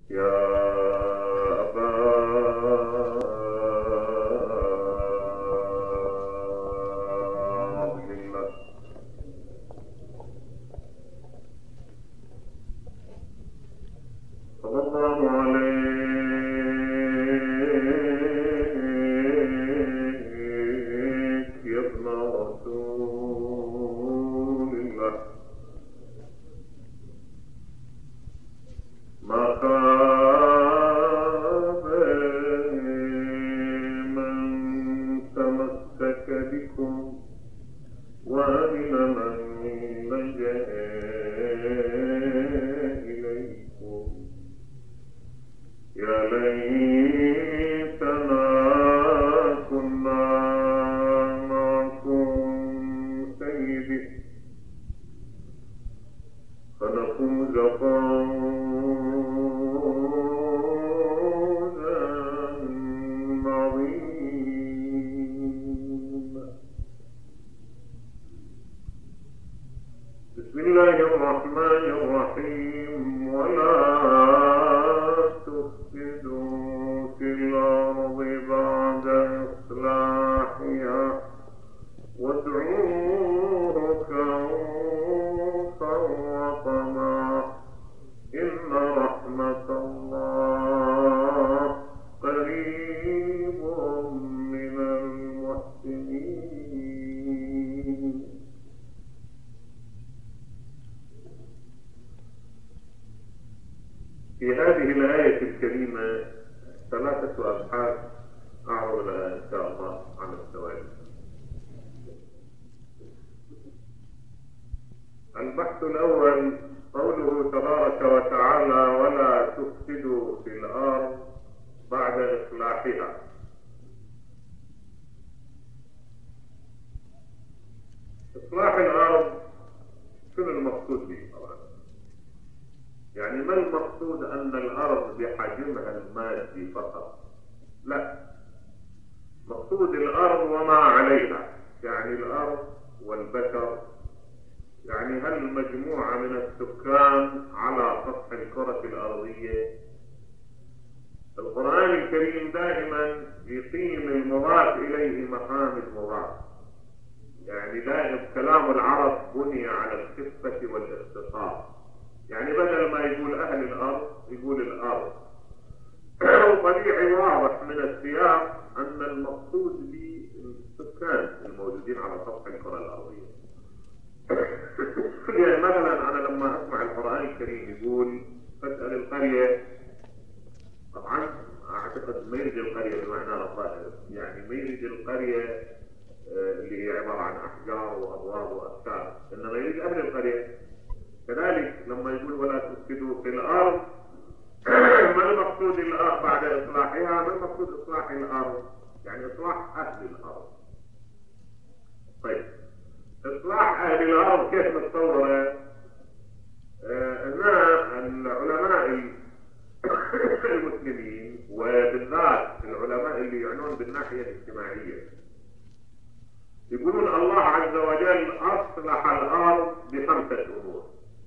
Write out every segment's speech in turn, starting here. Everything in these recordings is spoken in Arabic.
يا أبا عبد الله صلى الله عليك يا ابن رسول الله. ما خاب من تمسك بكم وأمن من لجأ إليكم. يا ليتنا كنا معكم سيدي فنفوز فوزا عظيما. بسم الله الرحمن الرحيم. ولا تفسدوا في الأرض بعد إصلاحها وادعوه خوفا وطمعا إن رحمة الله قريب من المحسنين. في هذه الآية الكريمة 3 أبحاث أعرض لها إن شاء الله على التوالي. البحث الأول قوله تبارك وتعالى ولا تفسدوا في الأرض بعد إصلاحها. إصلاح الأرض شنو المقصود به طبعا؟ يعني ما المقصود أن الأرض بحجمها المادي فقط؟ لا، مقصود الأرض وما عليها، يعني الأرض والبشر، يعني هل مجموعة من السكان على سطح الكرة الأرضية. القرآن الكريم دائما يقيم المضاف إليه مقام المضاف، يعني دائما كلام العرب بني على الخفة والاختصار، يعني بدل ما يقول أهل الأرض يقول الأرض. وطبيعي واضح من السياق أن المقصود بالسكان الموجودين على سطح الكرة الأرضية. يعني مثلا أنا لما أسمع القرآن الكريم يقول فاسأل القرية، طبعا أعتقد ما يريد القرية بمعنى الظاهر، يعني ما يريد القرية اللي هي عبارة عن أحجار وأبواب وأفكار، إنما يريد أهل القرية. كذلك لما يقول ولا تفسدوا في الأرض، ما المقصود الأرض بعد إصلاحها؟ ما المقصود إصلاح الأرض؟ يعني إصلاح أهل الأرض. طيب إصلاح أهل الأرض كيف نتصوره؟ أن العلماء المسلمين وبالذات العلماء اللي يعنون بالناحية الاجتماعية يقولون الله عز وجل أصلح الأرض ب5 أمور.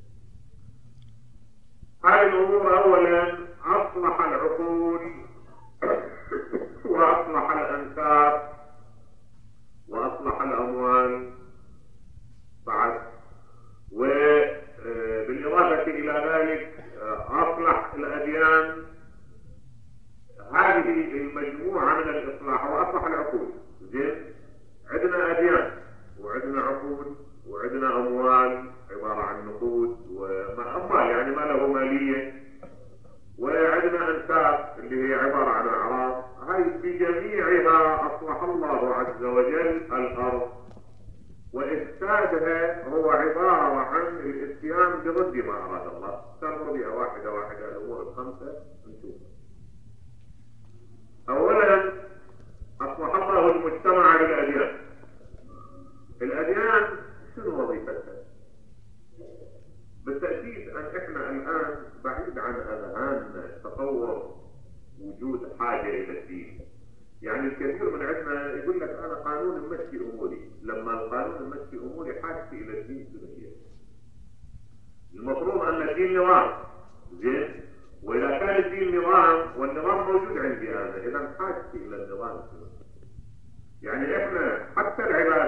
هذه الأمور أولا أصلح العقول وأصلح الأنساب وأصلح الأموال بعد، وبالإضافة إلى ذلك أصلح الأديان. هذه المجموعة من الإصلاح وأصلح العقول. زين، عندنا أديان وعندنا عقول وعندنا أموال عبارة عن نقود وأموال يعني ما له مالية، وعندنا أنساب اللي هي عبارة عن أعراض. هاي بجميعها أصلح الله عز وجل الأرض، وإفسادها هو عبارة عن الاتيان بضد ما أراد الله. تنظر بها واحدة واحدة الأمور ال5 نشوفها. أولا أصلح الله المجتمع بالأديان. الأديان شنو وظيفتها؟ بالتأكيد أن إحنا الآن بعيد عن أذهاننا تصور وجود حاجة إلى الدين. يعني الكثير من عندنا يقول لك أنا قانون ممشي أموري، لما القانون ممشي أموري حاجتي إلى الدين شنو هي؟ المفروض أن الدين نظام، زين، واذا كان الدين نظام والنظام موجود عندي انا، اذا حاجتي الى النظام. يعني احنا حتى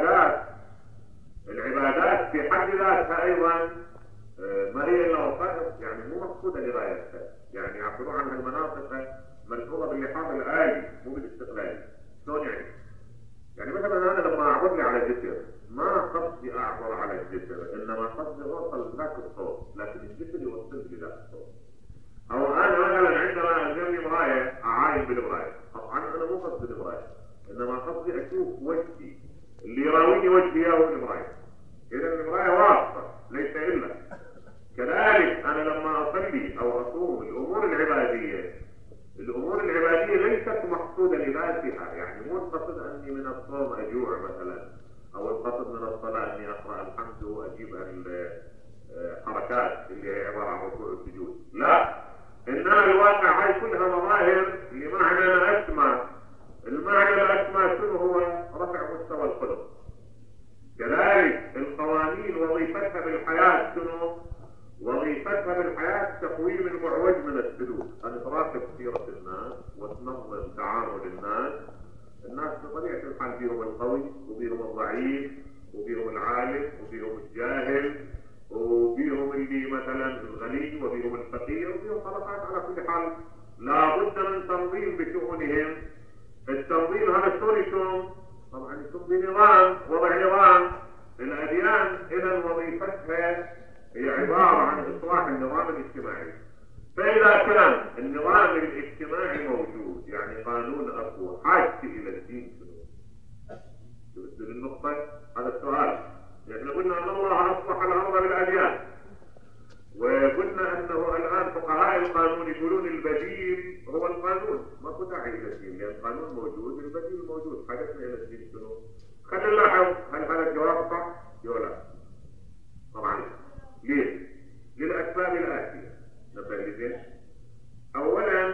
العبادات في حد ذاتها ايضا ما هي الا وسائط، يعني مو مقصوده لغايتها، يعني يعبروا عنها المناطق ملحوظه باللحاظ الالي مو بالاستقلالي. شلون يعني؟ يعني مثلا انا لما اعبر لي على جسر ما قصدي اعبر على الجسر، انما قصدي اوصل ذاك الصوت، لكن الجسر يوصل لي ذاك الصوت. او انا مثلا عندما الزمني مرايه اعاين بالمرايه، طبعا انا مو قصدي المرايه، انما قصدي اشوف وجهي اللي يراويني وجهي هو المرايه. اذا المرايه واضحه ليس الا. كذلك انا لما اصلي او اصوم الامور العباديه ليست مقصوده لذاتها، يعني مو القصد اني من الصوم اجوع مثلا، او القصد من الصلاه اني اقرا الحمد واجيب الحركات اللي هي عباره عن ركوع والسجود، لا، انما الواقع هاي كلها مظاهر لمعنى اسمى. المعنى الاسمى شنو هو؟ رفع مستوى الخلق. كذلك القوانين وظيفتها بالحياه شنو؟ وظيفتها بالحياه تقويم المعوج من السلوك، ان تراقب سيره الناس وتنظم تعامل الناس. الناس بطبيعه الحال بيهم القوي وبيهم الضعيف وبيهم العالم وبيهم الجاهل وبيهم اللي مثلا الغني وبيهم الفقير وبيهم طبقات. على كل حال لابد من تنظيم بشؤونهم. التنظيم هذا شلون يكون؟ طبعا يكون بنظام، وضع نظام. الاديان اذا وظيفتها هي عباره عن اصلاح النظام الاجتماعي. فاذا كان النظام الاجتماعي موجود، يعني قانون اقوى، حاجتي الى الدين شنو؟ شفت النقطه؟ هذا السؤال. احنا قلنا ان الله اصلح الامر بالاديان، وقلنا انه الان فقهاء القانون يقولون البديل هو القانون، ماكو داعي الى الدين، لان القانون موجود البديل موجود، حاجتنا الى الدين شنو؟ خلينا نلاحظ هل هذا الجواب صح؟ ولا طبعا ليه؟ للاسباب الاتيه. نبدا. اولا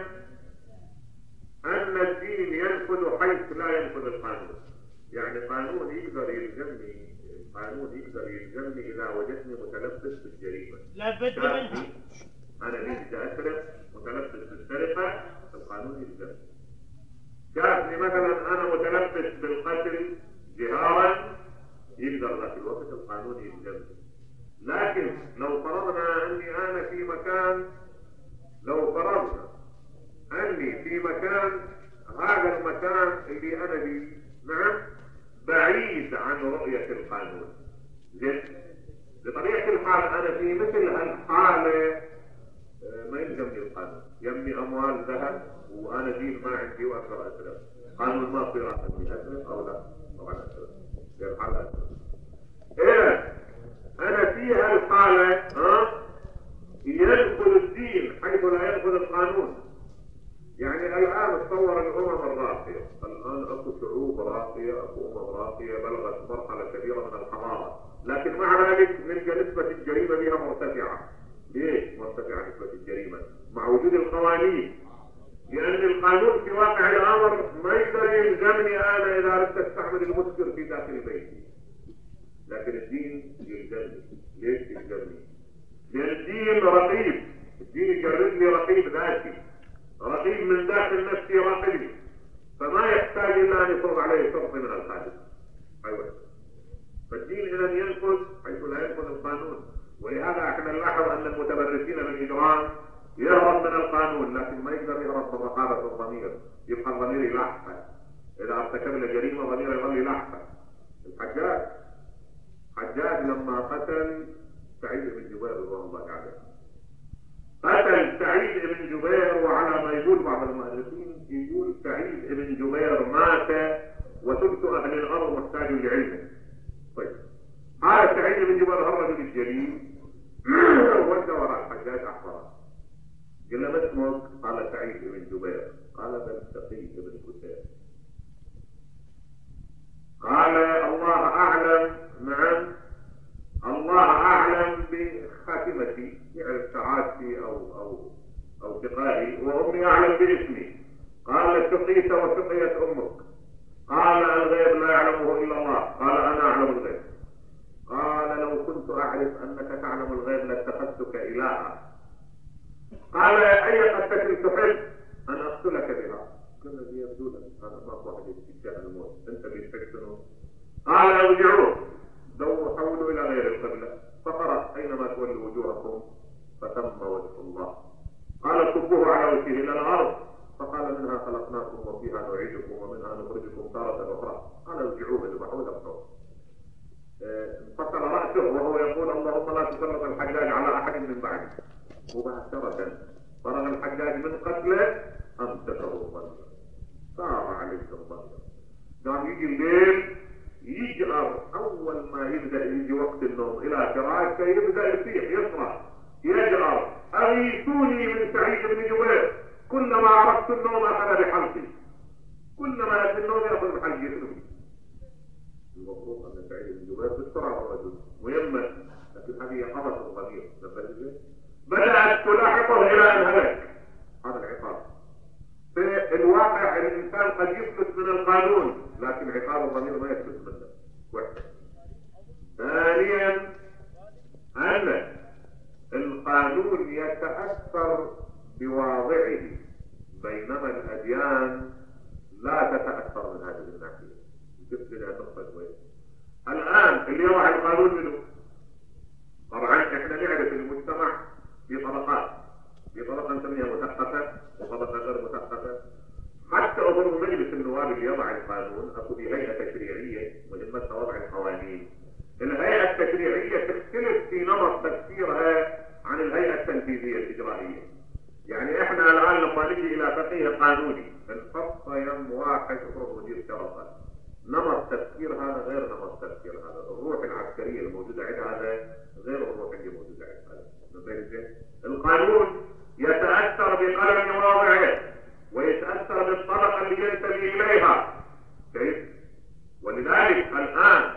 ان الدين ينفذ حيث لا ينفذ القانون. يعني قانون يقدر يلزمني اذا وجدني متلبس بالجريمه. لا بد منها. انا بدي اسرق متلبس بالسرقه، القانون يلزمني. شافني مثلا انا متلبس بالقتل جهارا، يقدر ذاك الوقت القانون يلزمني. لكن لو فرضنا اني انا في مكان، هذا المكان اللي انا فيه نعم بعيد عن رؤية القانون. زين؟ بطبيعة الحال انا في مثل هالحالة ما يلزمني القانون، يمني اموال ذهب وانا دين ما عندي واقدر اسرق، قانون ما في راسي اسرق او لا؟ طبعا اسرق، في الحالة اسرق. اذا انا في هالحالة يدخل الدين حيث لا يدخل القانون. يعني الان تصور الامم الراقية، الان اكو شعوب راقية، اكو راقية بلغت مرحلة كبيرة من الحضارة، لكن مع ذلك نلقى نسبة الجريمة بها مرتفعة. ليش مرتفعة نسبة الجريمة؟ مع وجود القوانين. لان القانون في واقع الامر ما يقدر يلزمني انا اذا اردت استعمل المسكر في داخل بيتي، لكن الدين يلزمني. ليش يلزمني؟ لان الدين رقيب، الدين يجرد لي رقيب ذاتي، رقيب من داخل نفسي راقبني، فما يحتاج الا ان يفرض عليه شرط من الخارج. ايوه. فالدين اذا ينفذ حيث لا ينفذ القانون. ولهذا احنا نلاحظ ان المتمرسين بالاجرام يهرب من القانون، لكن ما يقدر يهرب من رقابه الضمير، يبقى الضمير يلاحقه. اذا ارتكبنا جريمه ضمير يظل يلاحقه. الحجاج لما قتل سعيد بن جبير رضوان الله عليه، قتل سعيد بن جبير، وعلى ما يقول بعض المؤرخين يقول سعيد بن جبير مات وثلث اهل الارض محتاج لعلمه. طيب هذا سعيد بن جبير الرجل الجليل ودى وراء الحجاج احضره، قال له ما اسمك؟ قال سعيد بن جبير. قال بل سقيت بن كثير. قال الله اعلم. نعم الله اعلم بخاتمتي، يعرف سعادتي او شقائي، وامي اعلم باسمي. قال سقيت وسقيت امك. قال الغيب لا يعلمه الا الله. قال انا اعلم الغيب. قال لو كنت اعرف انك تعلم الغيب لاتخذتك الها. قال اي بيتحسنوا. قال ارجعوا دوروا حولوا الى غير القبله فقرأ اينما تولوا وجوهكم فثم وجه الله. قال كبوه على وجهه الى الارض فقال منها خلقناكم وفيها نعيدكم ومنها نخرجكم تارة اخرى. قال ارجعوه اذبحوا ذبحوا. انفصل راسه وهو يقول اللهم لا تسلط الحجاج على احد من بعده. مباشرة فرغ الحجاج من قتله امسكه ظلما صار عليه ظلما. قام يجي الليل يجأر اول ما يبدا يجي وقت النوم الى فراشه يبدا يصيح يصرخ يجأر اغيثوني من سعيد بن جبير. كلما عرفت النوم اخذ بحلقي. كلما يأتي النوم ياخذ بحلقي يسلم. المفروض ان سعيد بن جبير بالسرعه الرجل ميمن لكن هذه يقظه الضمير. بدأت تلاحقه الى ان هلك. هذا العقاب. في الواقع الانسان قد يفلت من القانون لكن عقاب الضمير ما يفلت منه. واحد. ثانيا ان القانون يتأثر بواضعه بينما الاديان لا تتأثر من هذه الناحية. جبت لها نقطة كويسة. الان اللي يضع القانون منه طبعا احنا نعرف المجتمع في طبقات. في طبقة نسميها مثقفة وطبقة غير مثقفة. حتى عضو مجلس النواب اللي يضع القانون اكو في هيئة تشريعية مهمتها وضع القوانين. الهيئة التشريعية تختلف في نمط تفسيرها عن الهيئة التنفيذية الإجرائية. يعني احنا الان لما نجي الى فقيه قانوني بنحط يم واحد افرض مدير شرطة. نمط تفكير هذا غير نمط تفكير هذا. الروح العسكرية الموجودة عند هذا غير الروح اللي موجودة عند هذا. القانون يتأثر بقلم واضعه ويتأثر بالطبقة اللي ينتمي إليها. كيف؟ ولذلك الآن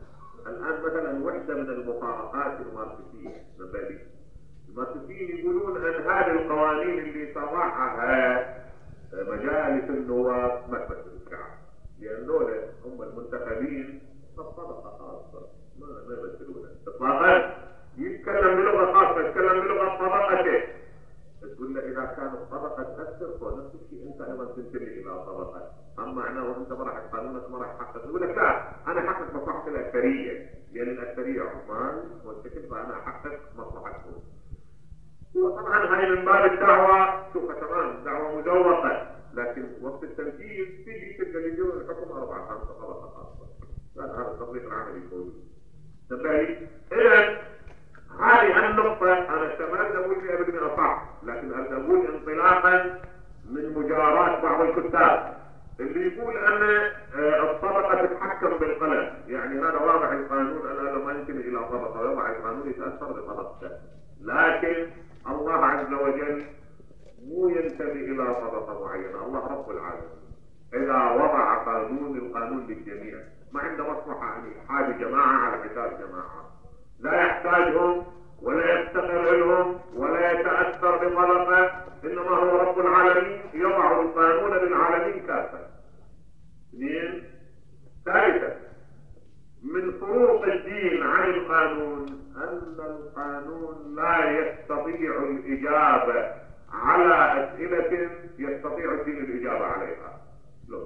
مثلا وحدة من المفارقات الماركسية الماركسيين يقولون أن هذه القوانين اللي تضعها مجالس النواب ما تمثل الشعب لأنه هم المنتخبين طبقة خاصة ما يمثلونها إطلاقا. يتكلم بلغة خاصة يتكلم بلغة طبقته. تقول له إذا كانت طبقة تأثر فنفس الشيء أنت أيضا تنتمي إلى طبقة. أما معناه أنت ما راح قانونك ما راح حقق. يقول لك لا أنا أحقق مصلحة الأكثرية لأن الأكثرية عمال والشكل فأنا أحقق مصلحتهم. وطبعا هاي من باب الدعوة شوفها تمام دعوة مزوقة لكن وقت التنفيذ تيجي تلقى يجون الحكم 4-5 طبقة خاصة. هذا التطبيق العملي الموجود. تنبهي إذا هذه النقطة أنا استمرت أقول فيها بالمئة صح لكن أقول انطلاقا من مجارات بعض الكتاب اللي يقول أن الطبقة تتحكم بالقلم. يعني هذا واضح القانون أنا لما ينتمي إلى طبقة ويضع القانون يتأثر بطبقته لكن الله عز وجل مو ينتمي إلى طبقة معينة. الله رب العالمين إذا وضع قانون القانون للجميع ما عنده مصلحة أن يحاج جماعة على حساب جماعة لا يحتاجهم ولا يفتقر لهم ولا يتأثر بطبقة إنما هو رب العالمين يضع القانون للعالمين كافة. اثنين. ثالثا من فروق الدين عن القانون أن القانون لا يستطيع الإجابة على أسئلة يستطيع الدين الإجابة عليها. لو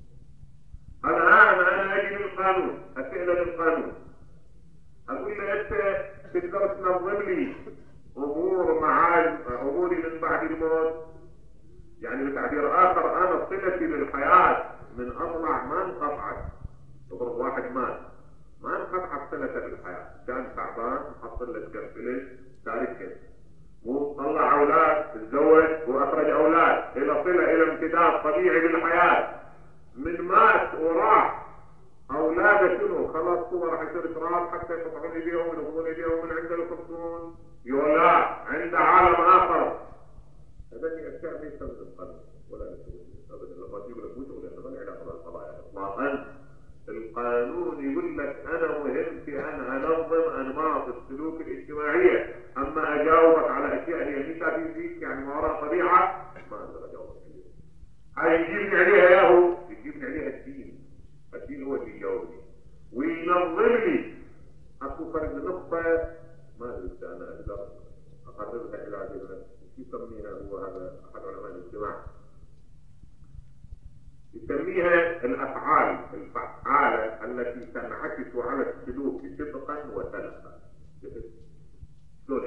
الآن أنا أجي للقانون أسئلة للقانون أقول له أنت تقدر تنظم لي أموري من بعد الموت. يعني بتعبير آخر أنا صلتي للحياة من أطلع ما انقطعت. تضرب واحد مات ما انقطعت صلته بالحياة كان تعبان حط له كفله تاركه وطلع أولاد تزوج وأخرج أولاد إلى صلة إلى امتداد طبيعي بالحياة. من مات وراح أولاده شنو خلاص هو راح يصير تراب حتى يقطعون ايديهم ويلقون ايديهم من عنده يخصون يولا عند عالم آخر. هذا الأشياء ما يستخدم القانون ولا يستخدم أبدا. لما تجيب لك وجه لأنه ما له علاقة بالقضايا إطلاقا. القانون يقول لك أنا مهمتي أن أنظم أنماط السلوك الاجتماعية. أما أجاوبك على أشياء هي ميتافيزيك يعني ما وراء طبيعة ما أقدر أجاوبك عليها. هيجيبني عليها ياهو يجيبني عليها الدين. الدين هو اللي يجاوبني وينظم لي. أكو فرق نقطة ما أدري أنا أقدر أقربها إلى هذه يسميها هو هذا أحد علماء الاجتماع يسميها الافعال الفعالة التي تنعكس على السلوك صدقا وسلفا. شلون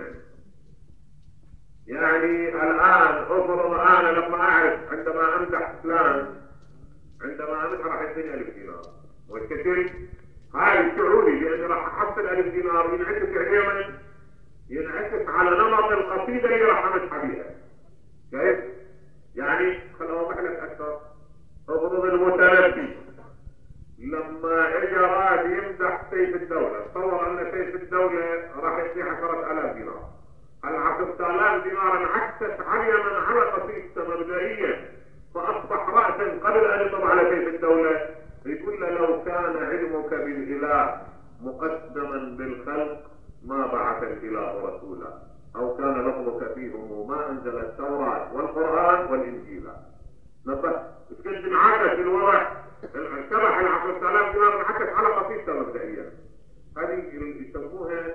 يعني الان افرض انا لما اعرف عندما امدح فلان، عندما امدح راح يعطيني 1000 دينار والكثير هاي شعوري لاني راح احصل 1000 دينار ينعكس عليهم، ينعكس على نمط القصيدة اللي راح امدح بيها. كيف؟ يعني خليني اوضح لك اكثر. افرض المتنبي لما اجى راد يمدح سيف الدولة، تصور ان سيف الدولة راح يعطيه 10,000 دينار. ال 10,000 دينار انعكست عليا من على قصيدته مبدئيا، فاصبح رأسا قبل ان يطلع على سيف الدولة يقول له لو كان علمك بالاله مقدما بالخلق ما بعث الاله رسولا، او كان لفظك فيهم ما انزل التوراة والقرآن والانجيل. نصح كنت انعكس الوضع، شبح ال 10,000 دينار انعكس على قصيدته مبدئيا. هذه يسموها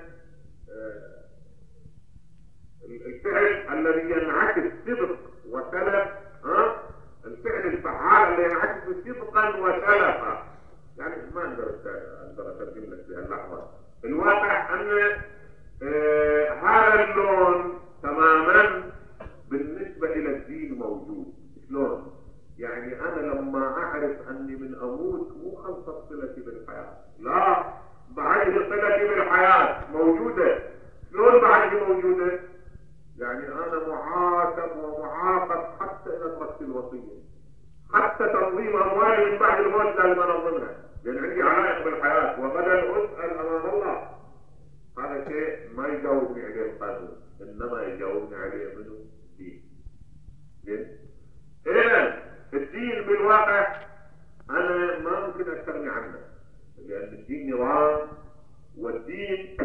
الفعل الذي ينعكس صدق وسلف، الفعل الفعال الذي ينعكس صدقا وسلفا. يعني ما اقدر اترجم لك في اللحظه. الواقع ان هذا اللون تماما بالنسبه الى الدين موجود. شلون؟ يعني انا لما اعرف اني من اموت مو خلصت صلتي بالحياه، لا، بعد صلتي بالحياه موجوده. شلون بعد موجوده؟ يعني انا معاتب ومعاقب حتى ان اتركت الوصيه، حتى تنظيم اموالي من بعد الموت لازم انظمها، لان عندي علائق بالحياه وغدا اسال امام الله. هذا شيء ما يجاوبني عليه القانون، انما يجاوبني عليه منه الدين. زين؟ اذا الدين بالواقع انا ما ممكن استغني عنه، لان الدين نظام، والدين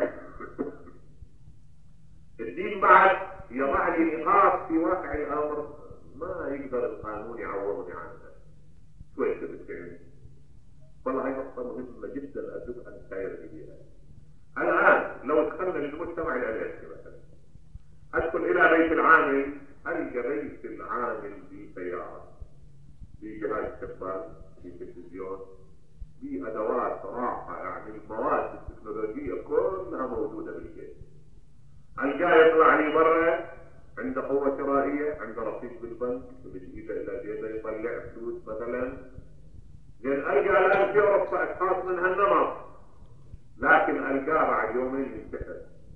الدين بعد يضع لي نقاط في واقع الامر ما يقدر القانون يعوضني عنها. شوي بالفعل. والله هاي نقطة مهمة جدا ارجو ان تساير بها. الان لو دخلنا للمجتمع الامريكي مثلا، ادخل الى بيت العامل، القى بيت العامل بسيارة، بجهاز شباك، بتلفزيون، بادوات راحة، يعني المواد التكنولوجية كلها موجودة بالبيت. القاه يطلع لي برا عنده قوة شرائية، عنده رصيد بالبنك، بإيده إلى جيبه يطلع فلوس مثلا. لأن ألقى الآن في أوروبا أشخاص من هالنمط، لكن ألقاه بعد يومين ينتحر.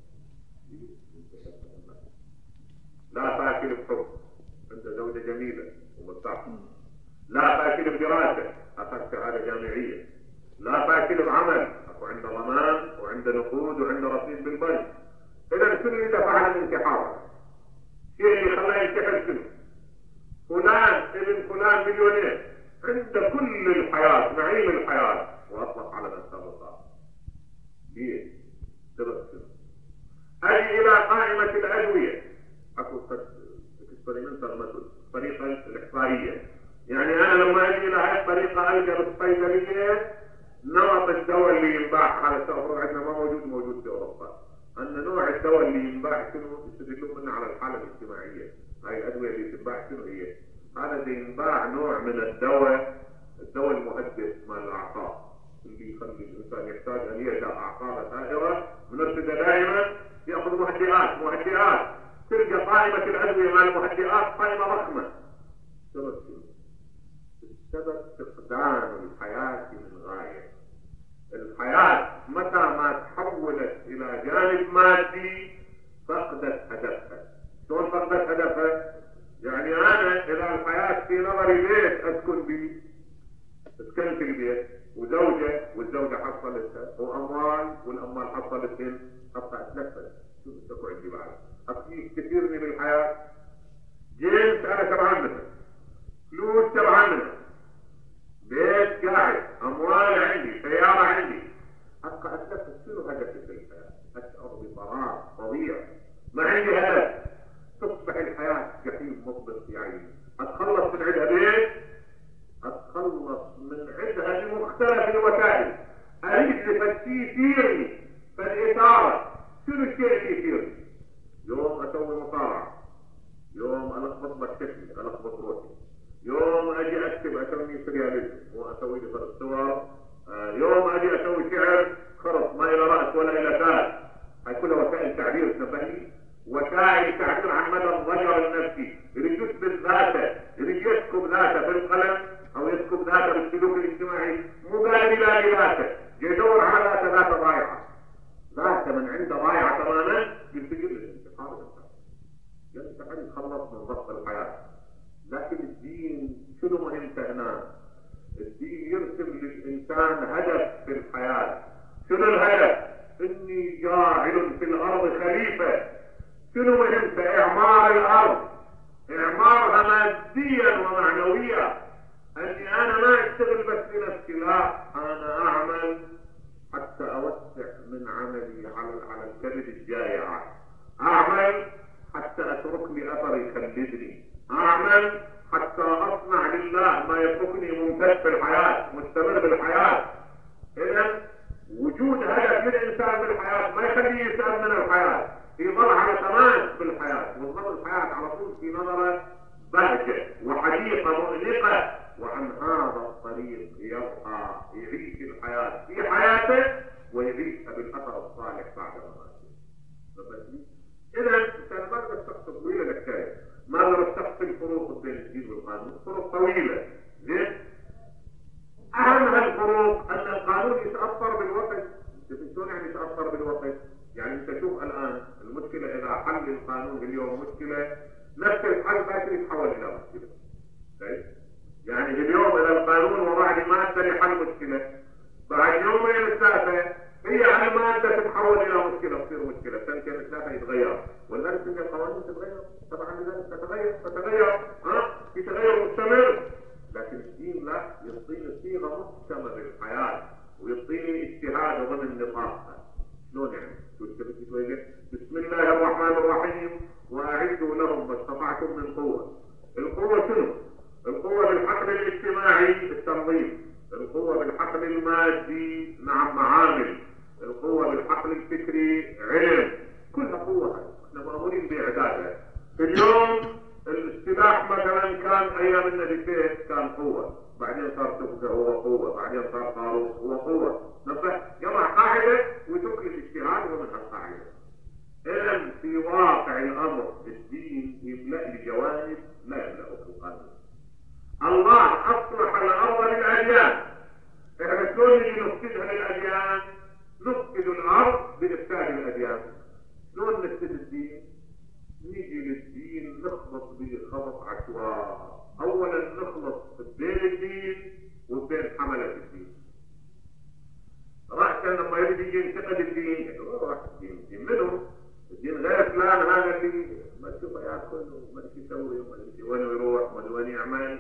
لا فاكر بحب، عنده زوجة جميلة ومرتاح. لا فاكر بدراسة، أخذ شهادة جامعية. لا فاكر بعمل، أكو عنده ضمان وعنده نقود وعنده رصيد بالبنك. إذا شنو اللي دفع على الانتحار؟ الشيء اللي خلاه ينتحر شنو؟ فلان ابن فلان مليونير، عنده كل الحياة، نعيم الحياة، وأطلق على نفسه الرصاص. ليه؟ سبب شنو؟ أجي إلى قائمة الأدوية، أكو اكسبيرمنتال ميثود، الطريقة الإحصائية. يعني أنا لما أجي إلى هاي الطريقة ألقى بالصيدلية نمط الدواء اللي ينباع. هذا الدواء عندنا ما موجود في أوروبا. أن نوع الدواء اللي ينباع شنو؟ يستدلون منه على الحالة الاجتماعية. هاي الأدوية اللي تنباع شنو هي؟ هذا ينباع نوع من الدواء المهدئ مال الأعصاب، اللي يخلي الإنسان يحتاج أن يهدأ أعصابه ثائرة منرفزة دائما، يأخذ مهدئات. تلقى قائمة الأدوية مال المهدئات قائمة ضخمة. سبب شنو؟ السبب فقدان الحياة من غاية. الحياة متى ما تحولت إلى جانب مادي فقدت هدفها. شلون فقدت هدفها؟ يعني أنا إذا الحياة في نظري بيت أسكن به، سكنت البيت وزوجة، والزوجة حصلتها، وأموال، والأموال حصلتهن، حتى أتنفس. شو تكو عندي بعد؟ أكيد كثير من الحياة جنس أنا شبعان منها، فلوس شبعان منها، بيت قاعد، أموال عندي، سيارة عندي، أبقى أتنفس. شنو هدفي في الحياة؟ أشعر بفراغ فظيع، ما عندي هدف. تصبح الحياة جحيم مطبق في عيني. أتخلص من عندها بيت، أتخلص من عندها بمختلف الوسائل. أريد لفتي يثيرني، فالإثارة شنو الشيء اللي يثيرني؟ يوم أسوي مصارعة، يوم ألخبط بشكلي، ألخبط روحي، يوم أجي أكتب أسمي سريالية، اسوي لي فرد صور، يوم اجي اسوي شعر خلص ما الى راس ولا الى تاج. هاي كلها وسائل تعبير تنبهني، وسائل تعبير عن مدى الضجر النفسي، يريد يثبت ذاته، يريد يسكب ذاته بالقلم او يسكب ذاته بالسلوك الاجتماعي، مو قادر يلاقي ذاته، يدور على ذاته ضايعه. ذاته من عنده ضايعه تماما، يلتجئ للانتحار. ينتحر يتخلص من ضغط الحياه. لكن الدين شنو مهمته هنا؟ الدين يرسم للانسان هدف في الحياه. شنو الهدف؟ اني جاعل في الارض خليفه. شنو مهمته؟ اعمار الارض، اعمارها ماديا ومعنويا. اني انا ما اشتغل بس لنفسي، لا، انا اعمل حتى اوسع من عملي على الكبد الجائعه، اعمل حتى اترك لي اثر يخلدني، اعمل حتى اصنع لله ما يتركني ممتد في الحياه، مستمر بالحياه. اذا وجود هدف للانسان بالحياه ما يخليه يسال من الحياه، يظل على تماس بالحياه، وتظل الحياه على طول في نظره بهجه وحديقه مؤنقه، وعن هذا الطريق يبقى يعيش الحياه في حياته ويعيشها بالاثر الصالح بعد مماته. اذا كان ما اقدر شخص طويله للحكايه، ما اقدر استخدم الفروق بين الدين والقانون، فروق طويله. زين؟ اهم هالفروق ان القانون يتاثر بالوقت. شلون يعني يتاثر بالوقت؟ يعني انت شوف الان المشكله اذا حل القانون اليوم مشكله، نفس الحل باكر يتحول الى مشكله. طيب؟ يعني اليوم اذا القانون وضع لي ماده لحل مشكله، بعد يومين ثلاثه هي هالماده تتحول الى مشكله، تصير مشكله، سنتين ثلاثه يتغير، ولذلك ان القوانين تتغير، طبعا لذلك تتغير في تغير مستمر. لكن الدين لا، يعطيني صيغه محكمه للحياه ويعطيني اجتهاد ضمن نطاقها. شلون يعني؟ بسم الله الرحمن الرحيم واعدوا لهم ما استطعتم من قوه. القوه شنو؟ القوه بالحقل الاجتماعي التنظيم، القوه بالحقل المادي نعم معامل، القوه بالحقل الفكري علم، كلها قوه. هاي احنا مامورين باعدادها. اليوم السلاح مثلا كان ايام النبي سيف كان قوه، بعدين صار سفكه هو قوه، بعدين صار صاروخ هو قوه. نبه يضع قاعده ويترك الاجتهاد ومن هالقاعده. اذا في واقع الامر الدين يملا لي جوانب لا يملأه في القانون. الله اصلح الارض للاديان. احنا شلون نجي نفسدها للاديان؟ نفسد الارض بافساد الاديان. شلون نفسد الدين؟ نيجي للدين نخلط به خلط عشواء. اولا نخلط بين الدين وبين حملة الدين. رأسا لما يريد يجي ينتقد الدين يقول الدين منه؟ الدين غير فلان هذا اللي ما تشوفه ياكل وما ادري يسوي وما ادري وين يروح وما وين يعمل.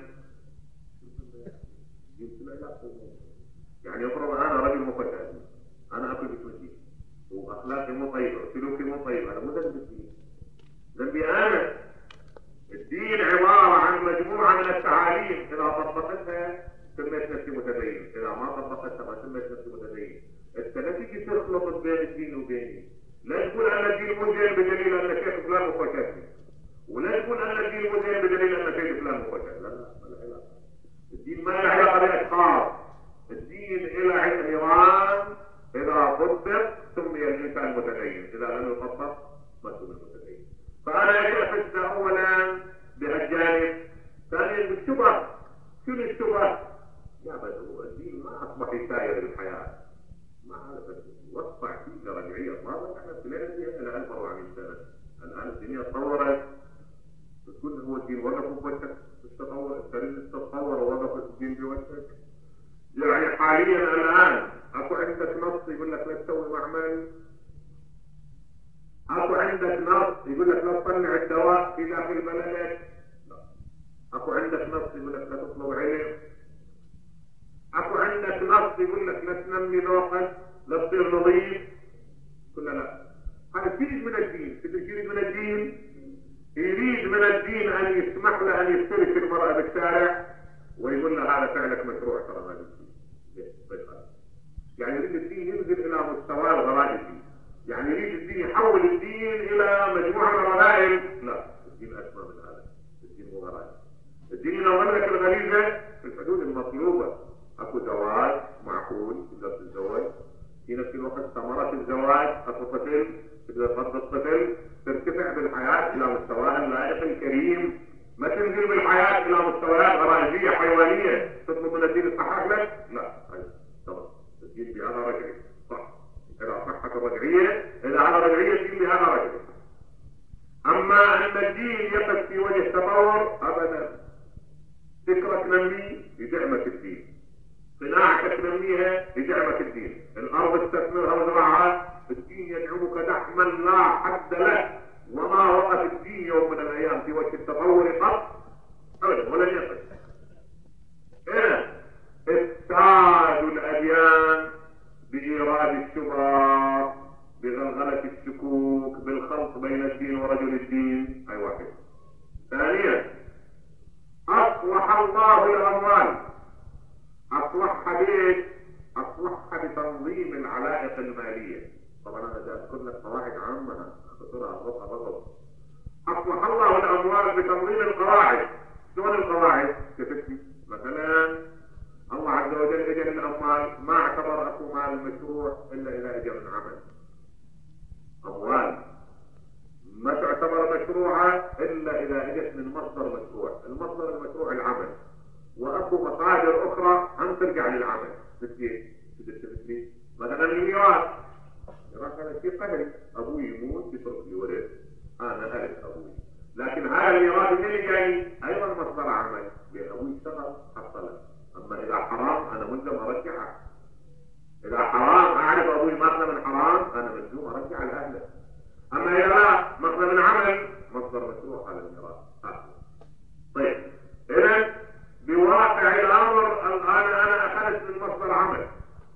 يعني افرض انا رجل مفسد، انا اكل بسم واخلاقي مو طيبه وسلوكي مو طيب، هذا مو ذنب الدين، ذنبي انا. الدين عباره عن مجموعه من التعاليم، اذا طبقتها سميت نفسي متدين، اذا ما طبقتها ما سميت نفسي متدين. انت لا تيجي تخلط بين الدين وبيني، لا تقول ان الدين مو زين بدليل ان شيخ فلان مفسدني، ولا تقول ان الدين مو زين بدليل ان شيخ فلان مفسد. لا ما له علاقه. الدين ما له علاقه بالاشخاص، الدين له عنوان، اذا طبق سمي الانسان متدين، اذا لم يطبق ما سمي متدين. فانا اجي افسد اولا بهالجانب، ثانيا بالشبه. شنو الشبه؟ يا بدو الدين ما اصبح يساير الحياه، ما عرفت وصفع فيه رجعيه. ما احنا في ليله الى 1400 سنه، الان الدنيا تطورت، تقول هو الدين وقف بوجهك، التطور تتطور ووقف الدين بوجهك. يعني حاليا الان اكو عندك نص يقول لك لا تسوي معمل، اكو عندك نص يقول لك لا تصنع الدواء في داخل بلدك، اكو عندك نص يقول لك لا تطلب علم، اكو عندك نص يقول لك لا تنمي ذوقك، لا تصير نظيف. كلها لا، هذا يريد من الدين. يريد من الدين، يريد من الدين ان يسمح له ان يفترش المرأة بالشارع ويقول له هذا فعلك مشروع ترى ما الدين. يعني يريد الدين ينزل الى مستوى الغرائزي، يعني يريد الدين يحول الدين الى مجموعة من الرذائل. لا، الدين اسمى من هذا، الدين مو غرائز. الدين ينظم لك الغريزة في الحدود المطلوبة، اكو زواج معقول تقدر تتزوج، في نفس الوقت ثمرة الزواج اكو طفل تقدر تربي الطفل، ترتفع بالحياة الى مستواها اللائق الكريم، ما تنزل بالحياة الى مستويات غرائزية حيوانية تطلب من الدين يصحح لك، لا هاي طبعا الدين بهذا رجعي صح، اذا صحت الرجعية اذا على رجعية الدين بهذا رجعي. اما ان الدين يقف في وجه تطور ابدا، فكرة تنمي يدعمك الدين، صناعتك تنميها يدعمك الدين، الارض استثمرها وزرعها الدين يدعمك دعما لا حد له، وما وقف الدين يوم من الايام في وجه التطور قط ابدا ولن يقف. هنا افساد الاديان بايراد الشبهات بغلغلة الشكوك بالخلط بين الدين ورجل الدين، اي واحد. ثانيا اصلح الله الاموال، اصلحها ليه؟ اصلحها بتنظيم العلائق المالية. طبعا انا بدي اذكر لك قواعد عامة اختصرها اضبطها بالضبط. اصلح الله الاموال بتنظيم القواعد. شلون القواعد؟ كفتني مثلا الله عز وجل اجى للاموال ما اعتبر اكو مال مشروع الا اذا اجى من عمل. اموال ما تعتبر مشروعة الا اذا اجت من مصدر مشروع، المصدر المشروع العمل، واكو مصادر اخرى هم ترجع للعمل. مثل مثلا الميراث، الميراث هذا شيء قهري، ابوي يموت يترك لي ولد انا ارث ابوي، لكن هذا الميراث من اللي جاي؟ ايضا مصدر عمل، لان ابوي اشتغل حصله. اما اذا حرام انا ملزم ارجعه، اذا حرام اعرف ابوي ماخذ من حرام انا ملزوم ارجع لاهله. اما اذا لا ماخذ من عمل مصدر مشروع على الميراث. طيب اذا بواقع الامر الان انا اخذت من مصدر عمل.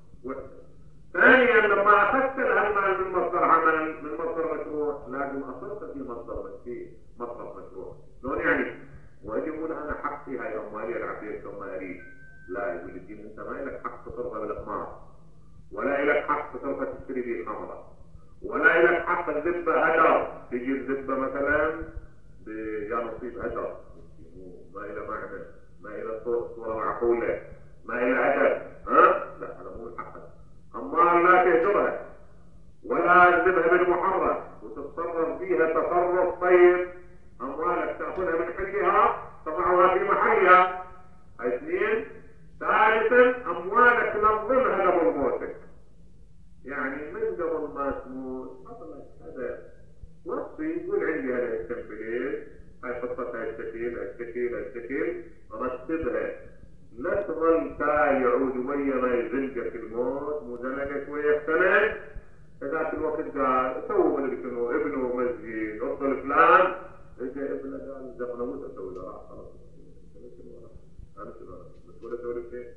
ثانيا لما اخذت المال من مصدر عمل من مصدر مشروع لازم اصرف في مصدر مشروع. شلون يعني؟ واجي اقول انا حقي هاي اموالي العب فيها كما اريد، لا يقول الدين انت ما لك حق تصرفها بالقمار، ولا لك حق تصرفها تشتري به خمره، ولا لك حق الذبه هدر، تجي الذبه مثلا يا نصيب هدر ما الى معنى، ما الى صوره معقوله، ما الى هدف، لا هذا مو الحق. اما لا تهجرها ولا تذبها بالمحرم وتتصرف فيها تصرف طيب، اموالك تاخذها من حلها تضعها في محلها. اثنين. ثالثا اموالك نظمها قبل موتك، يعني من قبل ما تموت حط هذا وصي يقول عندي هذا التمثيلين، هاي قصة هاي الشكل رتبها، لا تظل تايع ودمية ما يزنقك الموت مزنقك شوية سنة، فذاك الوقت قال سووا من شنو ابنه مسجد وصل فلان، اجى ابنه قال زغنا موت اسوي له راح خلاص انا شنو ولا اسوي لك شيء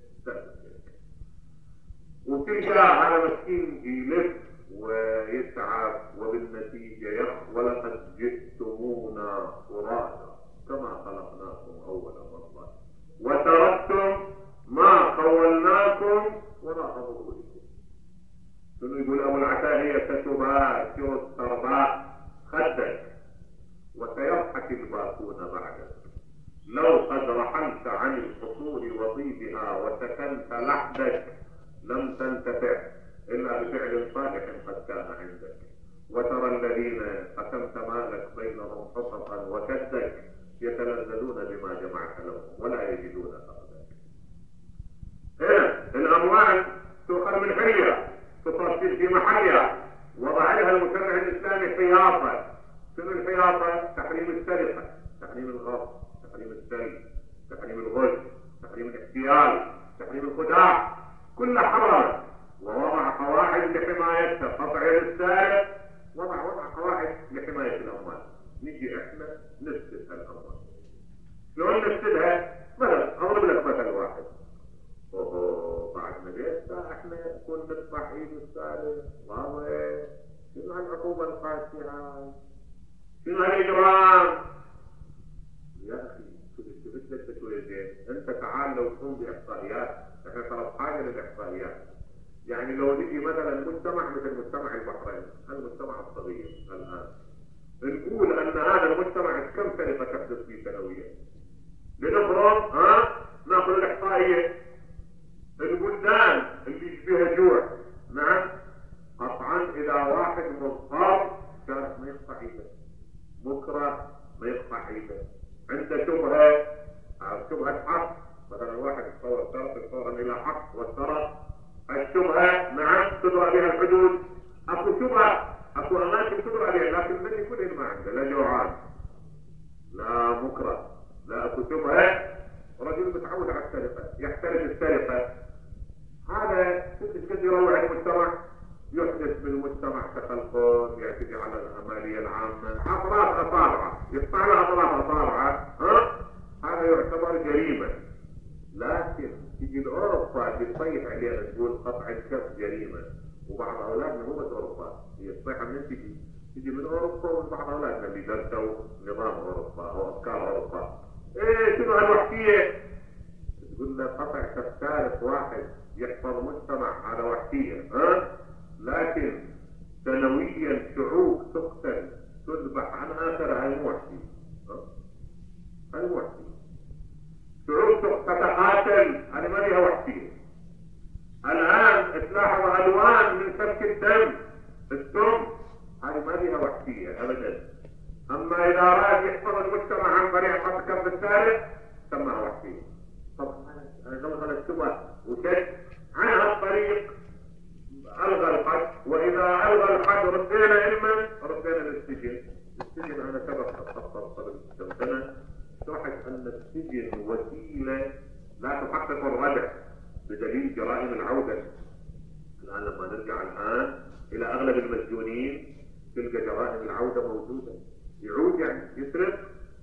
وتلقى هذا مسكين يلف ويتعب وبالنتيجة ولقد جئتمونا فرادا كما خلقناكم أول مرة وتركتم ما خولناكم وراء ظهوركم. شنو يقول أبو العتاهية؟ ستباشر السرباء خدك وسيضحك الباكون بعدك، لو قد رحلت عن القصور وطيبها وسكنت لحدك لم تنتفع إلا بفعل صالح قد كان عندك، وترى الذين قسمت مالك بينهم حصصا وكدك يتلذذون بما جمعت لهم ولا يجدون فقدك. هنا الأموال تؤخذ من حلها تصرف في محلها، وضع لها المشرع الإسلامي حياطة. شنو الحياطة؟ تحريم السرقة، تحريم الغصب، تحريم السلب، تحريم الغش، تحريم الاحتيال، تحريم الخداع، كلها حرمت، ووضع قواعد لحمايتها، قطع السارق، وضع قواعد لحماية الأموال. نجي احنا نفسد هالأموال. شلون نفسدها؟ مثلا أضرب لك مثل واحد، بعد ما جيت احنا نكون نذبح ايد السارق، واضح شنو هالعقوبة القاسية؟ شنو هالإجرام؟ يا أخي شفت لك شوية زين، أنت تعال لو تقوم بإحصائيات، احنا طلب حاجة للإحصائيات. يعني لو نجي مثلا مجتمع مثل مجتمع البحرين، المجتمع الصغير الآن، نقول أن هذا المجتمع كم سرقة تحدث فيه سنويا؟ لنفرض ناخذ الإحصائية الى حق والشرف. الشبهه نعم تدرى بها الحدود، اكو شبهه اكو اماكن تدرى بها، لكن من يكون ما عنده لا جوعان لا مكره لا اكو شبهه، رجل متعود على السرقه يحترم السرقه، هذا قد يروع المجتمع، يحدث بالمجتمع تخلفات، يعتدي على العمليه العامه، اطراف اصابعه يقطع له اطراف اصابعه، هذا يعتبر جريمه. لكن تجي الاوروبا بتصيح علينا تقول قطع الكف جريمه، وبعض اولادنا مو بس اوروبا، هي الصيحه من تجي من اوروبا، وبعض اولادنا اللي درسوا نظام اوروبا او افكار اوروبا. ايه شنو هالوحشيه؟ تقول له قطع كف ثالث واحد يحفظ مجتمع، هذا وحشيه، لكن سنويا شعوب تقتل تذبح عن اخر، هاي مو وحشيه، هاي مو وحشيه. شعوب تتقاتل، هذه ما فيها وحشيه. الان تلاحظ الوان من سفك الدم، السم، هذه ما فيها وحشيه ابدا. اما اذا اراد يحفظ المجتمع عن طريق قطع كف الثالث سماها وحشيه. طبعا انا نظر الشبه وشد عن هالطريق الغى الحد، واذا الغى الحد ردينا علما ردينا للسجن. السجن انا سبق اتخطط قبل كم سنه شرحت ان السجن وسيله لا تحقق الردع بدليل جرائم العوده. الان لما نرجع الان الى اغلب المسجونين تلقى جرائم العوده موجوده، يعود يعني يسرق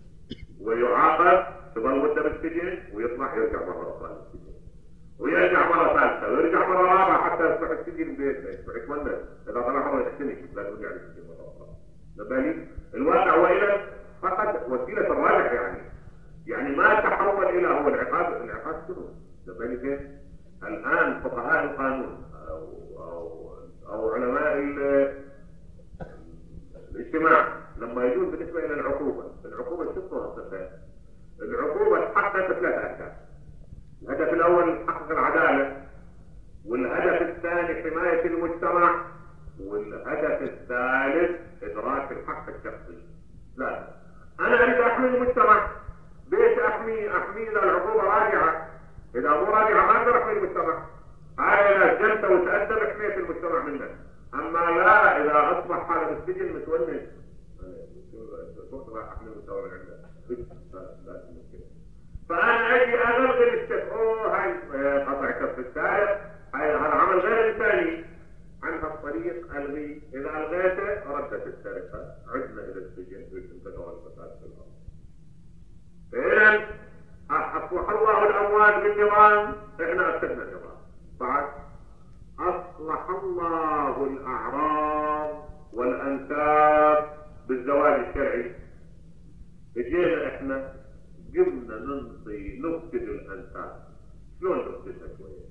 ويعاقب تظل مده بالسجن ويطلع يرجع مره ثانيه السجن، ويرجع مرة ثالثة ويرجع مرة رابعة حتى يصبح السجن بيته، يصبح يتمنى إذا طلع مرة يحتنك لازم يرجع للسجن مرة أخرى. بالي الواقع وإلى فقط وسيلة الردع يعني ما تحول إلى هو العقاب. العقاب شنو؟ بالي كيف؟ الآن فقهاء القانون أو علماء الاجتماع لما يجوز بالنسبة إلى العقوبة شو هالصفات؟ العقوبة تحقق ثلاث أهداف. الهدف الاول تحقق العداله، والهدف الثاني حمايه المجتمع، والهدف الثالث ادراك الحق الشخصي. لا انا اريد احمي المجتمع، بيت احمي اذا العقوبه راجعه، اذا مو راجعه ما اقدر احمي المجتمع. هاي اذا جلت وتادب حمايه المجتمع منك، اما لا اذا اصبح هذا السجن متونس احمي المجتمع من عنده لا مشكله. فانا اجي الغي الشك، هاي قطع كف السائق، هذا عمل غير انساني، عن هالطريق الغي، اذا الغيته ردت السرقه، عدنا الى السجن وينتهى الفساد في الارض. فاذا اصلح الله الاموال بالنظام، احنا افسدنا النظام. بعد اصلح الله الاعراض والانساب بالزواج الشرعي. اجينا احنا قمنا نفسد الانساب. شلون نفسدها شويه؟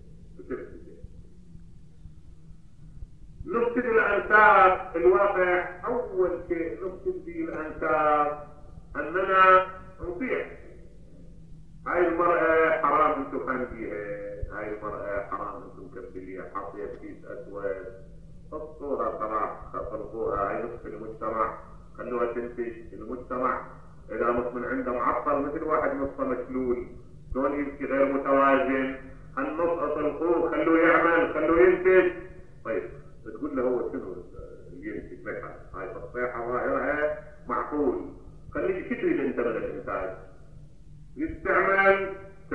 نفسد الانساب. الواقع اول شيء نفسد به الانساب اننا نطيع هاي المرأة حرام انتم خانقيها، هاي المرأة حرام انتم مكبليها، حاطيها كيس اسود، الصورة صراحة خلقوها، هاي نصف المجتمع، خلوها تنتج المجتمع. اذا نص من عنده معطل مثل واحد نصه مشلول، شلون يمشي غير متوازن، النص اطلقوه خلوه يعمل خلوه ينتج. طيب تقول له هو شنو اللي ينتج لك؟ هاي تصحيحه ظاهرها معقول، خليك تدري انت من الانتاج، تعمل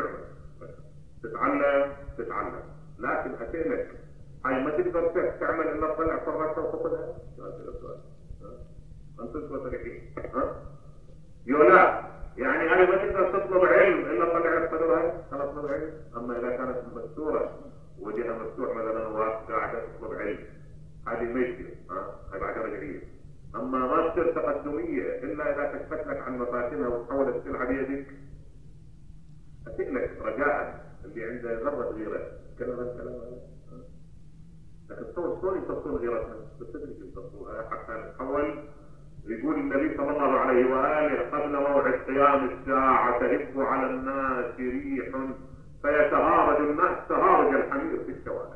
تتعلم، لكن اتينك هاي ما تقدر تعمل الا تطلع فراشة وتاخذها. هذا السؤال انت صريحين يولا، يعني هاي ما تقدر تطلب علم الا تطلع لك صدرها تطلب علم. اما اذا كانت مستوره وجهها مفتوح مثلا وقاعده تطلب علم، هذه ما يصير، هاي بعد رجعيه. اما ما تصير تقدميه الا اذا كشفت لك عن مفاتنها وتحولت السلعه بيدك. أسئلك رجاء اللي عنده ذرة غيرة كلام الكلام هذا، لكن شلون يصفون غيرتنا؟ بالتدريج يصفوها حتى نتحول. يقول النبي صلى الله عليه وآله قبل موعد قيام الساعة تهب على الناس ريح فيتهارج الناس تهارج الحمير في الشوارع.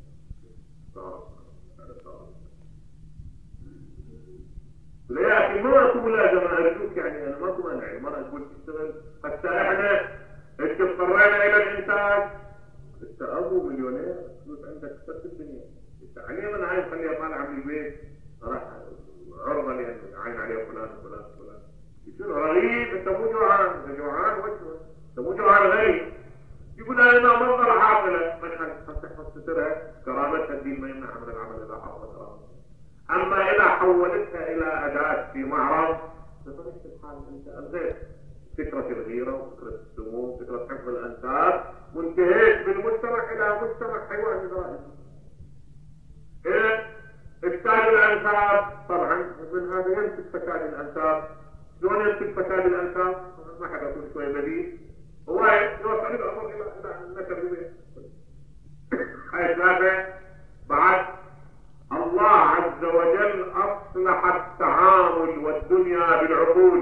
لا يا أخي ما أكو ملازمة أرجوك، يعني أنا ما أكو مانع المرأة تقول تشتغل، حتى إحنا اضطرينا إلى الإنتاج ابوه مليونير، فلوس عندك تسد الدنيا، التعليم انا عايز اخليها طالعه من البيت، راح عرضه لان عين عليه فلان فلان فلان، يصير غريب. انت مو جوعان، انت جوعان وجهه، انت مو جوعان غريب. يقول انا منظر عاقله، من تحفظ سترها كرامتها، الدين ما يمنعها من العمل اذا حفظت كرامتها. اما اذا حولتها الى اداه في معرض، بطبيعه الحال انت الغيت فكره الغيره وفكره السمو وفكره حفظ الانساب، وانتهيت بالمجتمع الى مجتمع حيواني ضرائبي. افساد الانساب طبعا من هذا يمسك فساد الانساب. شلون يمسك فساد الانساب؟ ما حد يقول شويه بديل، هو يوصل الامر الى النشر البيت. هاي ثلاثه. بعد الله عز وجل اصلح التعامل والدنيا بالعقول.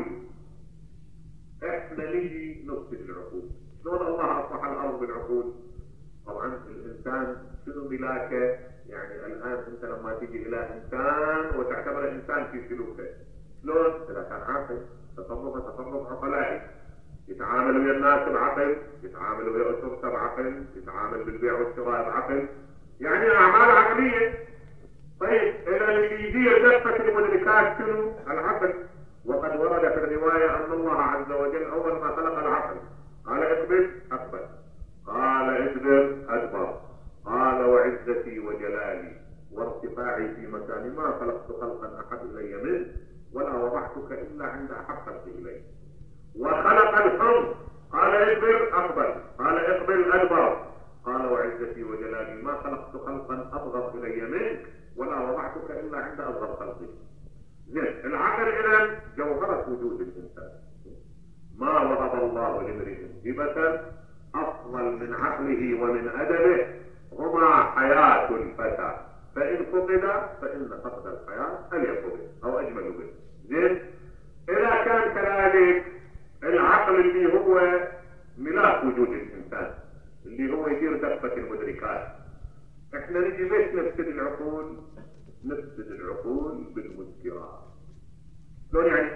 احنا نيجي نفسد العقول. شلون الله اصلح الارض بالعقول؟ طبعا الانسان شنو ملاكه؟ يعني الان انت لما تيجي الى انسان وتعتبر انسان في سلوكه، شلون؟ اذا كان عاقل تصرفه تصرف عقلائي، يتعامل ويا الناس بعقل، يتعامل ويا اسرته بعقل، يتعامل بالبيع والشراء بعقل، يعني اعمال عقليه. طيب اذا اللي يدير دفه المدركات شنو؟ العقل. وقد ورد في الروايه ان الله عز وجل اول ما خلق العقل قال اقبل اقبل، قال ادبر ادبر، قال وعزتي وجلالي وارتفاعي في مكاني ما خلقت خلقا احد الي منه ولا وضعتك الا عند احب خلق الي. وخلق الحب قال ادبر اقبل، قال اقبل ادبر، قال وعزتي وجلالي ما خلقت خلقا ابغض الي منك ولا وضعتك الا عند ابغض خلقي. زين، العقل اذا جوهره وجود الانسان. ما وهب الله لامرئ هبه افضل من عقله ومن ادبه هما حياه الفتى، فان فقد فان فقد الحياه اليقظ او اجمل به. زين، اذا كان كذلك العقل اللي هو ملاك وجود الانسان، اللي هو يدير دفه المدركات، احنا نجي ليش نفسد العقول؟ نفسد العقول بالمسكرات. شلون يعني؟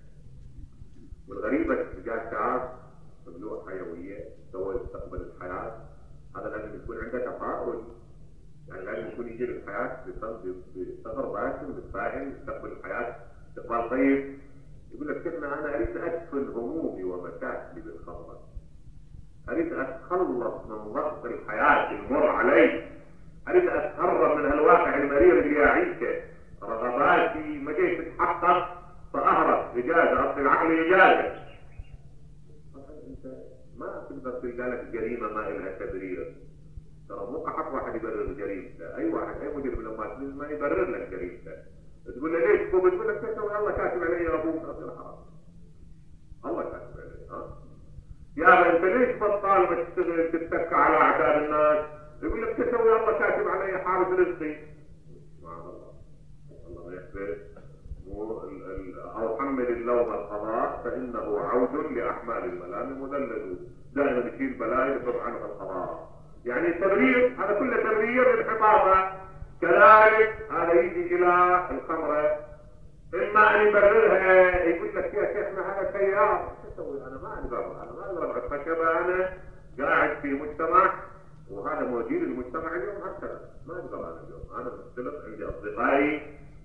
والغريبه جاء شعار مملوء حيويه سوى يستقبل الحياه، هذا لازم يكون عنده تفاؤل، يعني لازم يكون يجي للحياه بصدر باسم متفائل يستقبل الحياه استقبال طيب. يقول لك شيخنا انا اريد ادفن همومي ومشاكلي بالخمره، اريد اتخلص من ضغط الحياه المر علي، اريد اتهرب من هالواقع المرير اللي اعيشه، رغباتي ما جاي تتحقق فاهرب اجازه، اعطي العقل اجازه. طبعا انت ما تقدر تلقى لك جريمه ما لها تبرير، ترى مو احد واحد يبرر جريمته، اي واحد اي مجرم لما تنزل ما يبرر لك جريمته. تقول له ليش؟ تقول لك تسوي الله كاتب علي ابوك اصير حرام، الله كاتب علي. يا انت ليش بطال ما تشتغل تتك على اعداد الناس؟ يقول لك تسوي الله كاتب علي حارس رزقي. سبحان الله، الله ما يحبس. او حمل اللوم القضاء فانه عود لاحمال الملام مذلل، دائما يشيل بلاء يضرب عنه القضاء. يعني التبرير هذا كله تبرير للحفاظه. كذلك هذا يجي الى الخمره، اما ان يبررها يقول لك يا شيخنا هذا سيار، شو اسوي انا ما اقدر، انا ما اقدر ابعد خشبه، انا قاعد في مجتمع وهذا موجود المجتمع اليوم هكذا، ما اقدر انا اليوم، انا مختلف عندي اصدقائي.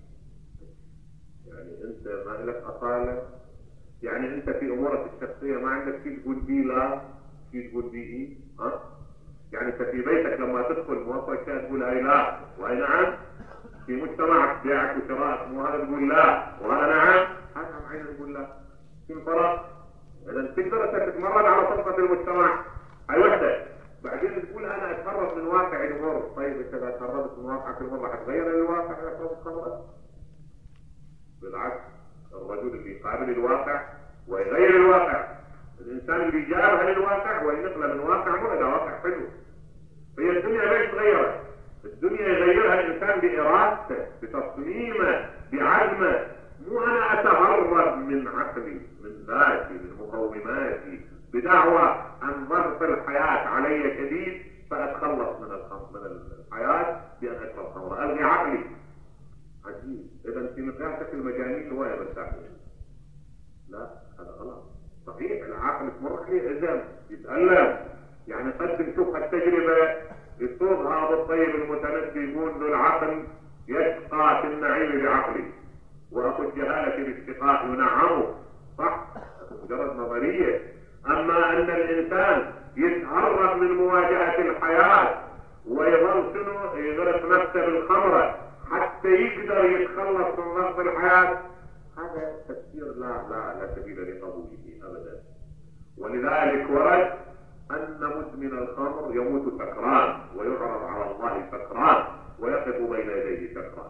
يعني انت ما لك اصاله، يعني انت في امورك الشخصيه ما عندك شيء تقول بي لا، شيء تقول بي اي، ها؟ يعني انت في بيتك لما تدخل موظف اشياء تقول هاي لا وهي نعم، في مجتمعك بيعك وشرائك مو هذا تقول لا وهذا نعم، هذا معين تقول لا. في فرق. اذا تقدر انت تتمرد على سلطه المجتمع، هاي وحده. بعدين تقول انا اتهرب من واقع المر، طيب انت اذا تهربت من واقعك المر راح تغير الواقع يا اخوان الخمره؟ بالعكس، الرجل اللي يقابل الواقع ويغير الواقع، الانسان اللي يجابه للواقع وينقله من واقع مر الى واقع حلو. هي الدنيا ليش تغيرت؟ الدنيا يغيرها الانسان بارادته، بتصميمه، بعزمه، مو انا اتهرب من عقلي، من ذاتي، من مقوماتي، بدعوى ان ضغط الحياه علي شديد فاتخلص من الحياه بان اشرب خمره، الغي عقلي. عجيب. اذا في مقياسك المجانين هوايه مرتاحين. لا، هذا غلط. صحيح العقل تمر عليه اذن يتالم، يعني قد نشوف هالتجربه الصوت هذا الطيب المتنبي يقول ذو العقل يشقى في النعيم بعقله واخو الجهالة بالشقاء ينعمه، صح؟ مجرد نظرية. اما ان الانسان يتهرب من مواجهة الحياة ويظل شنو يغرق نفسه بالخمرة حتى يقدر يتخلص من ضغط الحياة، هذا تفسير لا سبيل لقبوله ابدا. ولذلك ورد ان مدمن الخمر يموت سكران ويعرض على الله سكران ويقف بين يديه سكران.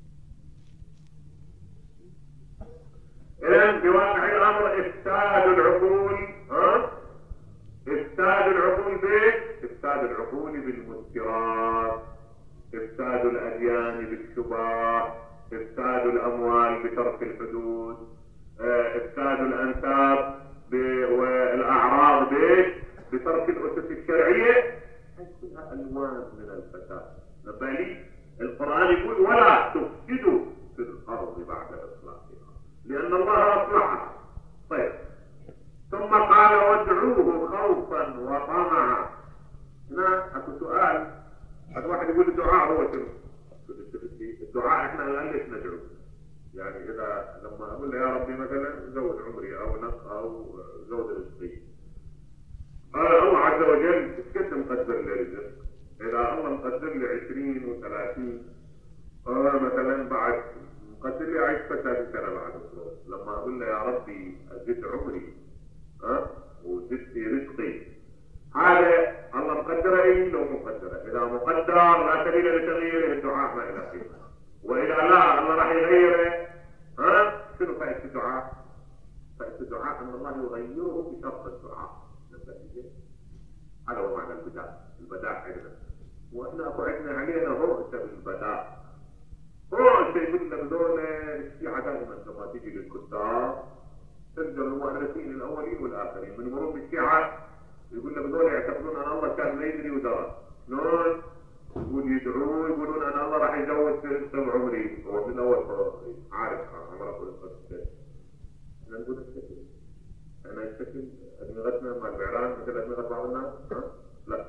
إذن بواقع الأمر إفساد العقول، إفساد العقول إفساد العقول بالمسكرات، إفساد الأديان بالشبهات، إفساد الأموال بترك الحدود، إفساد الأنساب والأعراض بترك الأسس الشرعية. هذه كلها ألوان من الفساد. بالي القرآن يقول ولا تفسدوا في الأرض بعد إصلاحها لأن الله أصلحها. طيب ثم قال وادعوه خوفا وطمعا. هنا اكو سؤال، هذا واحد يقول الدعاء هو شنو؟ الدعاء احنا الان ليش ندعو؟ يعني اذا لما اقول له يا ربي مثلا زود عمري او او زود رزقي، الله عز وجل ايش قد مقدر لي رزق؟ اذا الله مقدر لي 20 و30 مثلا بعد مقدر لي اعيش 30 سنه بعد الخروج، لما اقول له يا ربي زد عمري وزد في رزقي، هذا الله مقدره ايه لو مقدره؟ اذا مقدر لا سبيل لتغييره الدعاء ما الى قيمه، واذا لا الله راح يغيره، شنو فائده الدعاء؟ فائده الدعاء ان الله يغيره بشرط الدعاء. هذا هو معنى البداء. البداء عندنا واحنا قعدنا علينا رؤسه بالبداء. رؤسه يقول لك دول الشيعه دائما لما تيجي للكتاب تلقى المؤرخين الاولين والاخرين من مرور الشيعه يقول لك دول يعتقدون ان الله كان لا يدري ودرى. شلون؟ يقول يدعوه يقولون ان الله راح يزود في عمري، هو من الاول عارف عمره القدس. احنا نقول الشكل، احنا الشكل ادمغتنا مع البعران مثل ادمغه بعض الناس؟ لا.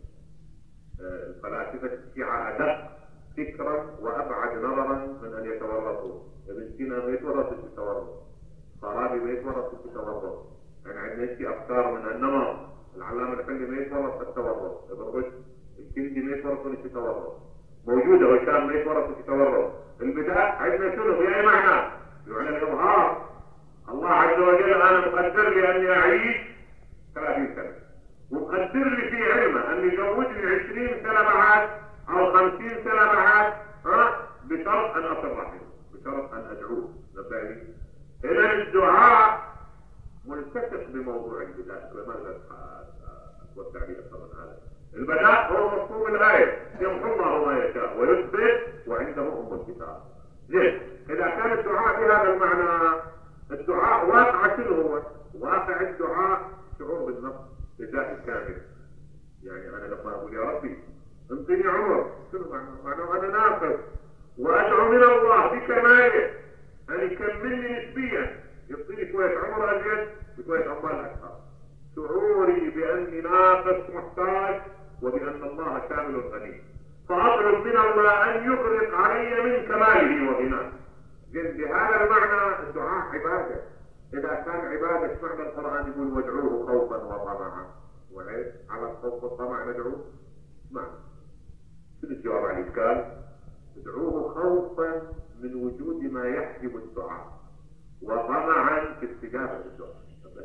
الفلاسفه الشيعه ادق فكرا وابعد نظرا من ان يتورطوا. ابن سينا ما يتورط في التورط، فارابي ما يتورط في التورط، يعني عندنا شيء افكار من النمط. العلامه الحلي ما يتورط في التورط، ابن رشد الكندي ما يتورط في التورط، موجوده وهشام ما يتورط في التورط. البداء عندنا شنو؟ بأي معنى؟ يعني الاظهار. الله عز وجل انا مقدر لي اني اعيش 30 سنه، ومقدر لي في علمه ان يزوجني 20 سنه بعد او 50 سنه بعد، بشرط ان اصل رحمه، بشرط ان ادعوه. نبالي اذا الدعاء ملتصق بموضوع البداء. لماذا اتوسع به اكثر من هذا؟ البداء هو مفهوم الايه، يمحو الله ما يشاء ويثبت وعنده ام الكتاب. زين، اذا كان الدعاء بهذا المعنى، الدعاء واقع شنو هو؟ واقع الدعاء شعور بالنقص بذات كامل. يعني انا لما اقول يا ربي انطيني عمر، شنو معناه؟ معناه انا ناقص وادعو من الله بكماله ان يكملني نسبيا، يعطيني شويه عمر ازيد وشويه اموال اكثر. شعوري باني ناقص محتاج وبان الله كامل غني، فاطلب من الله ان يغرق علي من كماله وغناه. بهذا المعنى الدعاء عباده. اذا كان عباده ايش معنى القران يقول وادعوه خوفا وطمعا؟ وعيد على الخوف والطمع ندعوه؟ معنى شنو الجواب على الاشكال؟ ادعوه خوفا من وجود ما يحجب الدعاء وطمعا في استجابه الدعاء.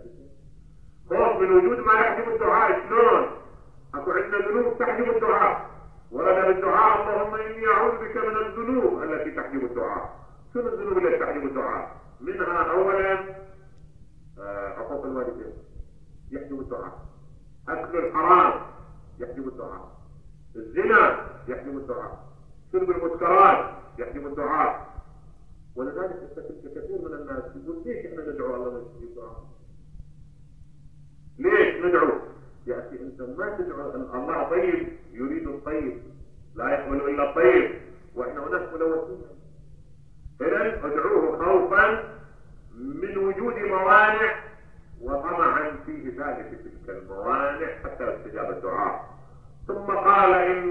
خوف من وجود ما يحجب الدعاء. شلون؟ اكو عندنا ذنوب تحجب الدعاء، ورد بالدعاء اللهم اني اعوذ بك من الذنوب التي تحجب الدعاء. شنو الذنوب التي تحجب الدعاء؟ منها اولا عقوق الوالدين يحجب الدعاء، اكل الحرام يحجب الدعاء، الزنا يحجب الدعاء، شرب المسكرات يحجب الدعاء. ولذلك كثير من الناس يقول ليش احنا ندعو الله ما يستجيب الدعاء؟ ليش ندعو؟ يا اخي انت ما تدعو، الله طيب يريد الطيب، لا يقبل الا الطيب، واحنا هناك ملوثين. اذا ادعوه خوفا من وجود موانع وطمعا في ازاله تلك الموانع حتى استجاب الدعاء. ثم قال ان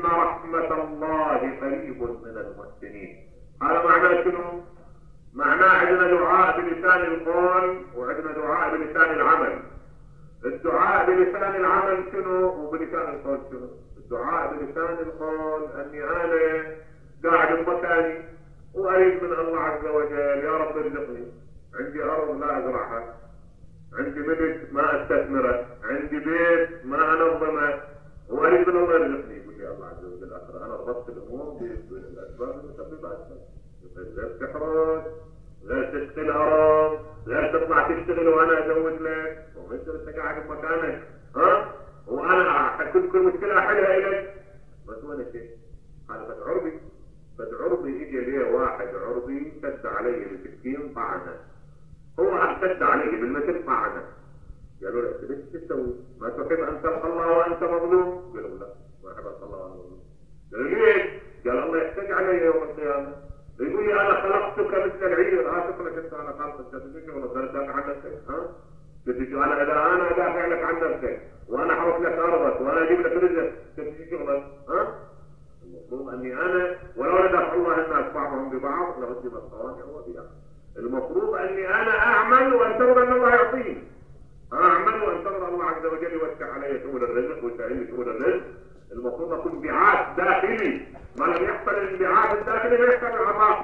بلسان العمل شنو وبلسان القول شنو؟ الدعاء بلسان القول اني انا قاعد بمكاني واريد من الله عز وجل يا رب ارزقني، عندي ارض لا ازرعها، عندي ملك ما استثمره، عندي بيت ما انظمه، واريد من الله يرزقني. يقول لي الله عز وجل اخر انا ربطت الامور بالاسباب المسببات، غير تحرس، غير تسقي الارض، غير تطلع تشتغل وانا ازود لك، وانت انت قاعد بمكانك ها؟ وانا كل مشكله احلها اليك، بس وين شيء؟ هذا بس عربي، بس عربي اجى لي واحد عربي سد علي بسكين طعنه، هو سد علي بالمثل طعنه، قالوا له انت ليش تسوي؟ ما تحب ان تلقى الله وانت مظلوم؟ قالوا لا ما احب القى الله وانا مظلوم. قالوا ليش؟ قال الله يحتاج علي يوم القيامه، يقول لي انا خلقتك مثل العير، شكرا انت انا خلقتك انت شغلك انا دافع عن نفسك ها؟ قلت انا اذا انا دافع لك عن نفسك وانا احرق لك ارضك وانا اجيب لك رزق تجي شغلك ها؟ المفروض اني انا ولو دفع الله الناس بعضهم ببعض لهدمت الصوامع وبيع. المفروض اني انا اعمل وانتظر ان الله يعطيني، اعمل وانتظر الله عز وجل يوسع علي سبل الرزق ويسهل سبل الرزق. المفروض اكون بعاث داخلي، ما لم يحصل الانبعاث الداخلي لا يحصل العطاء.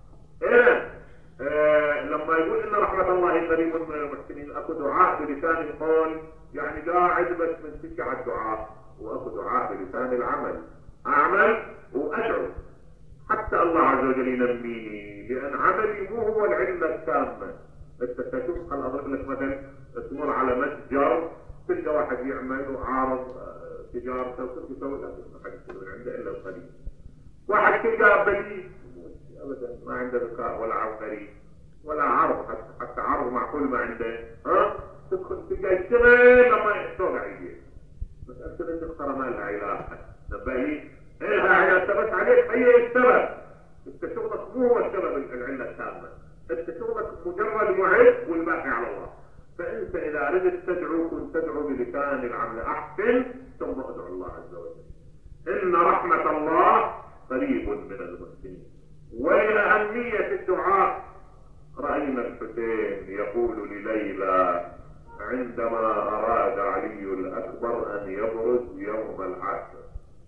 لما يقول ان رحمه الله قريب من المحسنين، اكو دعاء بلسان القول يعني قاعد بس منتشي على الدعاء، واكو دعاء بلسان العمل، اعمل وادعو حتى الله عز وجل ينميني، لان عملي مو هو العله التامه. انت تشوف خل اضرب لك مثل، تمر على متجر تلقى واحد يعمل وعارض تجارته وكل يسوي لا ما حد يسوي عنده الا القليل. واحد تلقى بليد ابدا ما عنده ذكاء ولا عبقري ولا عرض، حتى عرض معقول ما عنده ها؟ تدخل تلقى يشتغل لما يحصل يجي مساله التخسر ما لها علاقه، نبهي لها علاقه بس عليك هي السبب. انت شغلك مو هو السبب العله التامه، انت شغلك مجرد معد والباقي على الله. فانت اذا اردت تدعو كنت تدعو بلسان العمل، احسن ثم ادعو الله عز وجل. ان رحمه الله قريب من المحسنين. ولأهمية الدعاء رأينا الحسين يقول لليلى عندما أراد علي الأكبر أن يبرز يوم العاشر.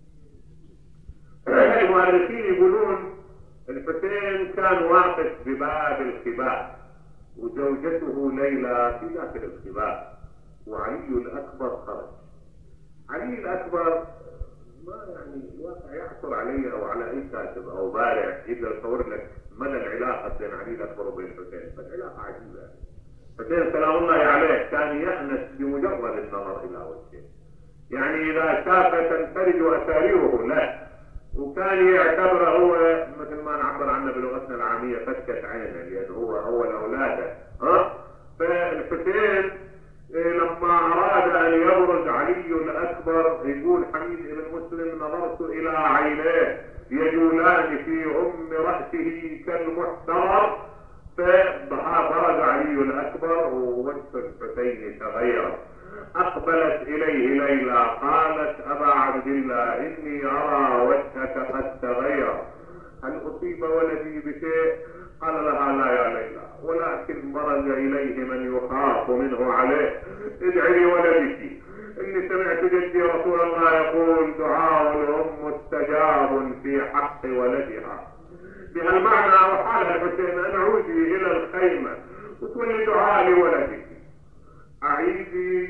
المؤرخين يقولون الحسين كان واقف بباب الخباء وزوجته ليلى في داخل الخباء وعلي الأكبر خرج. علي الأكبر ما يعني الواقع يعثر علي او على اي كاتب او بارع يقدر يصور لك مدى العلاقه بين علي الاكبر وبين الحسين، فالعلاقه عجيبه. الحسين سلام الله عليه كان يأنس بمجرد النظر الى وجهه، يعني اذا شاف تنفرج اساريره له، وكان يعتبره هو مثل ما نعبر عنه بلغتنا العاميه فتكه عينه، لانه هو اول اولاده فالحسين لما اراد ان يبرز علي الاكبر يقول حميد بن مسلم نظرت الى عينيه يجولان في راسه كالمحترم، فبرز علي الاكبر ووجه الحسين تغير. اقبلت اليه ليلى قالت ابا عبد الله اني ارى وجهك قد تغير، هل اصيب ولدي بشيء؟ قال لها لا يا ليلى، ولكن برز اليه من يخاف منه عليه، ادعي ولدك، اني سمعت جدي رسول الله يقول دعاء الام مستجاب في حق ولدها. بهالمعنى اوحى لها الحسين ان عودي الى الخيمه وتولي دعاء لولدك. اعيدي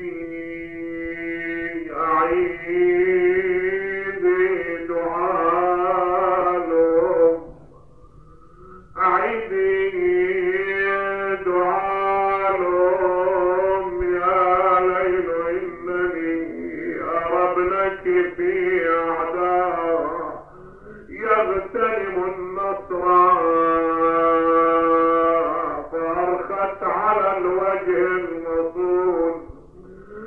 دعاء الام، اعيدي دعاء الام يا ليل انني ارى ابنك في اعداء يغتنم النصر، فارخت على الوجه المصون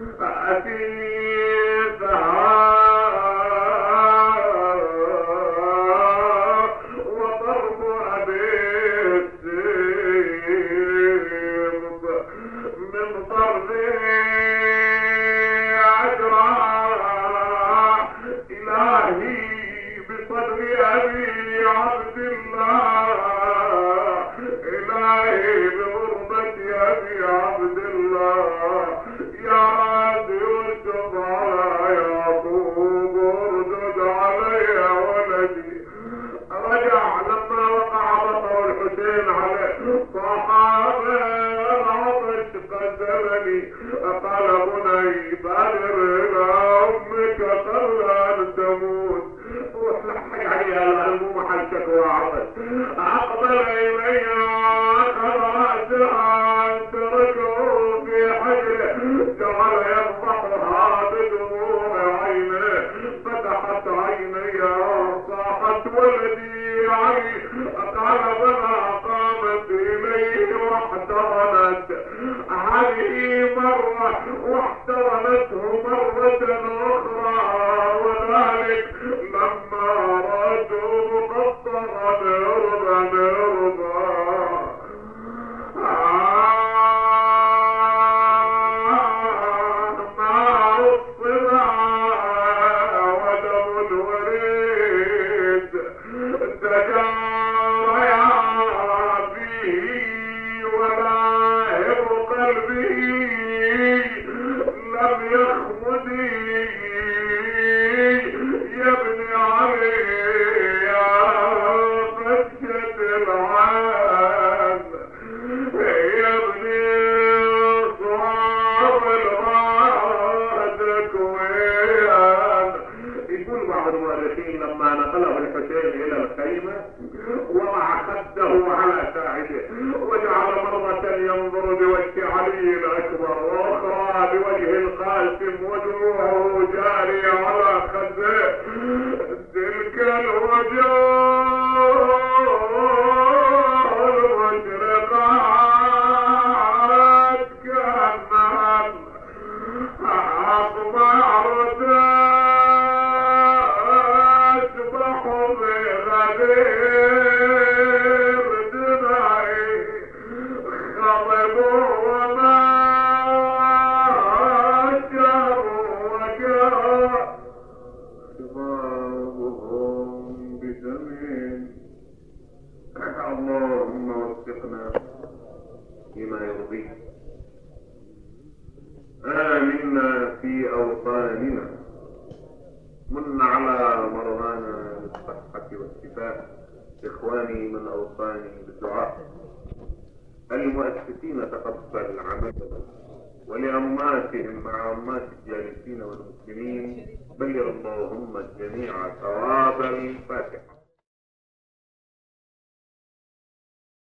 يفضحها بدموع عينه. فتحت عينيها صاحت ولدي علي قلبها قامت إليه واحتضنت هذه مرة واحتضنته مرة أخرى، وذلك لما أرادوا مقطرا نرضى لما نقله الحسين الى الخيمة وضع خده على ساعده وجعل مرة ينظر بوجه علي الاكبر واخرى بوجه القاسم ودموعه جارية على خده. تلك الوجوه المشرقات كأنها أقمار اللهم وفقنا بما يرضيك. آمنا في أوطاننا، من على مرضانا بالصحة والشفاء، إخواني من أوطاني بالدعاء، المؤسسين تقبل عملهم، ولأماتهم مع أمات الجالسين والمسلمين بلغ اللهم الجميع ثواب الفاتحة.